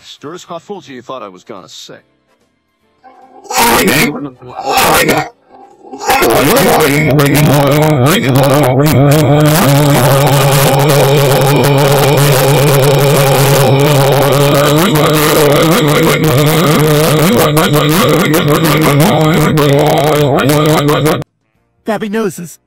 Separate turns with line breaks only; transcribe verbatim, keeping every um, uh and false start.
Asterisks, I fooled you, you thought I was gonna say.
Gabby noses.